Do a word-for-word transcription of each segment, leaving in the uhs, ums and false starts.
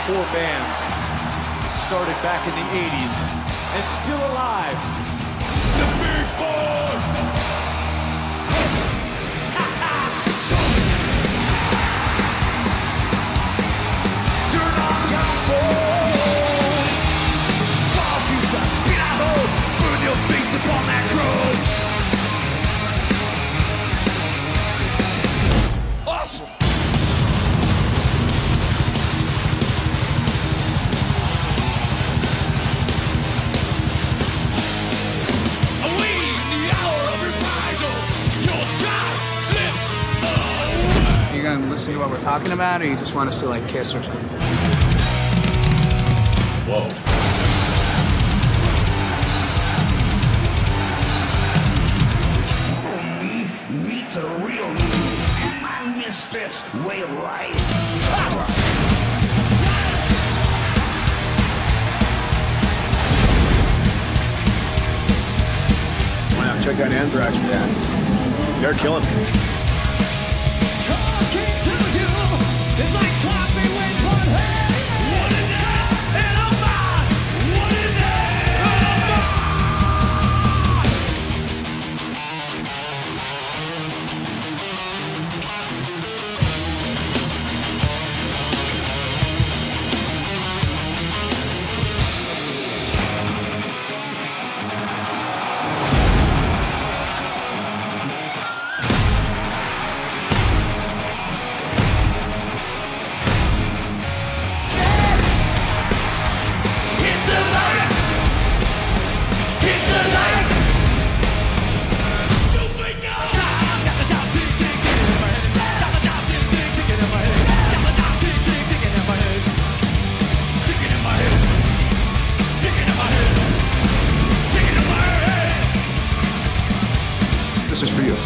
four bands, started back in the eighties, and still alive. The Big Four! Turn on the outboard! Far future, spin out home, burn your face upon that chrome! Awesome! You gonna listen to what we're talking about, or you just want us to like kiss or something? Whoa. Me, meet the real me, my misfits way of life. Wow, check out Anthrax, man. They're killing me. It's like coffee with one hand. What is it? And I'm not. What is it? And I'm This is for you.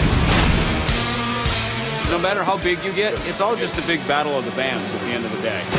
No matter how big you get, it's all just a big battle of the bands at the end of the day.